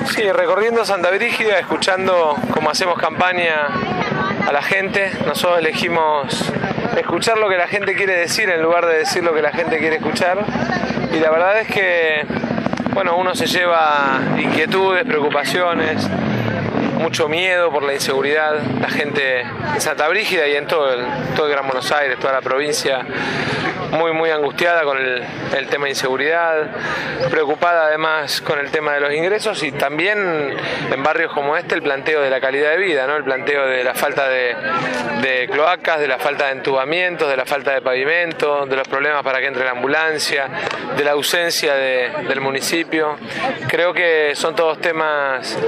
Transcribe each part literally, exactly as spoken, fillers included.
Sí, recorriendo Santa Brígida, escuchando cómo hacemos campaña a la gente. Nosotros elegimos escuchar lo que la gente quiere decir en lugar de decir lo que la gente quiere escuchar. Y la verdad es que, bueno, uno se lleva inquietudes, preocupaciones, mucho miedo por la inseguridad. La gente en Santa Brígida y en todo el, todo el Gran Buenos Aires, toda la provincia, muy muy angustiada con el, el tema de inseguridad, preocupada además con el tema de los ingresos y también en barrios como este el planteo de la calidad de vida, ¿no? El planteo de la falta de, de cloacas, de la falta de entubamientos, de la falta de pavimento, de los problemas para que entre la ambulancia, de la ausencia de, del municipio. Creo que son todos temas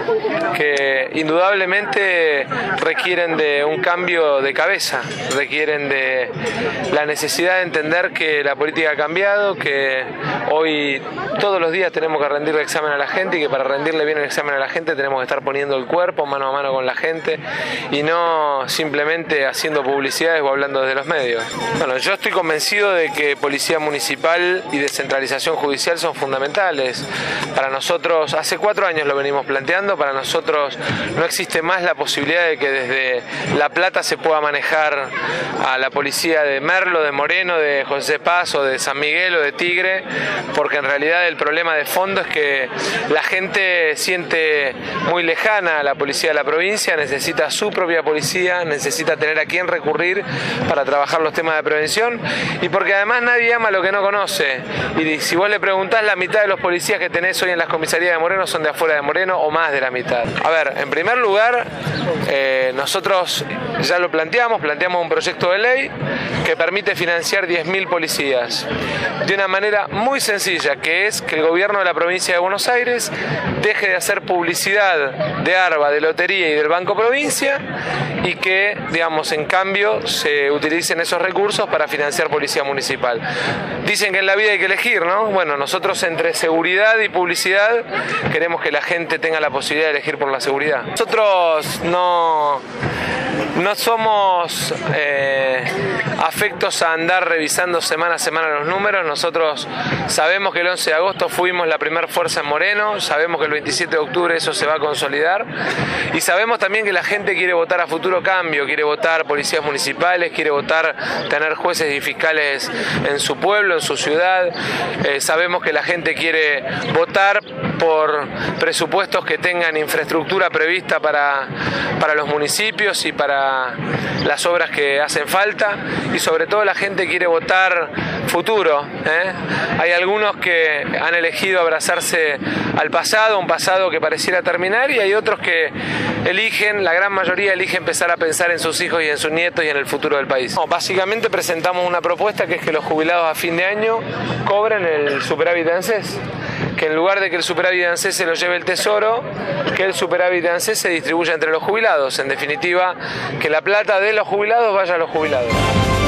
que indudablemente requieren de un cambio de cabeza, requieren de la necesidad de entender que la política ha cambiado, que hoy todos los días tenemos que rendirle el examen a la gente y que para rendirle bien el examen a la gente tenemos que estar poniendo el cuerpo mano a mano con la gente y no simplemente haciendo publicidades o hablando desde los medios. Bueno, yo estoy convencido de que policía municipal y descentralización judicial son fundamentales. Para nosotros, hace cuatro años lo venimos planteando, para nosotros no existe más la posibilidad de que desde La Plata se pueda manejar a la policía de Merlo, de Moreno, de José Paz o de San Miguel o de Tigre, porque en realidad el problema de fondo es que la gente siente muy lejana a la policía de la provincia, necesita su propia policía, necesita tener a quién recurrir para trabajar los temas de prevención y porque además nadie ama lo que no conoce. Y si vos le preguntás, la mitad de los policías que tenés hoy en las comisarías de Moreno son de afuera de Moreno o más de la mitad. A ver, en primer lugar, eh, nosotros ya lo planteamos, planteamos un proyecto de ley que permite financiar diez mil policías de una manera muy sencilla, que es que el gobierno de la provincia de Buenos Aires deje de hacer publicidad de ARBA, de Lotería y del Banco Provincia y que, digamos, en cambio se utilicen esos recursos para financiar policía municipal. Dicen que en la vida hay que elegir, ¿no? Bueno, nosotros entre seguridad y publicidad queremos que la gente tenga la posibilidad de elegir por la seguridad. Nosotros no... No somos eh, afectos a andar revisando semana a semana los números. Nosotros sabemos que el once de agosto fuimos la primera fuerza en Moreno, sabemos que el veintisiete de octubre eso se va a consolidar y sabemos también que la gente quiere votar a futuro cambio, quiere votar policías municipales, quiere votar tener jueces y fiscales en su pueblo, en su ciudad. Eh, sabemos que la gente quiere votar por presupuestos que tengan infraestructura prevista para, para los municipios y para las obras que hacen falta y sobre todo la gente quiere votar futuro, ¿eh? Hay algunos que han elegido abrazarse al pasado, un pasado que pareciera terminar y hay otros que eligen, la gran mayoría elige empezar a pensar en sus hijos y en sus nietos y en el futuro del país. No, básicamente presentamos una propuesta que es que los jubilados a fin de año cobren el superávit de ANSES, que en lugar de que el superávit de ANSES se lo lleve el Tesoro, que el superávit de ANSES se distribuya entre los jubilados. En definitiva, que la plata de los jubilados vaya a los jubilados.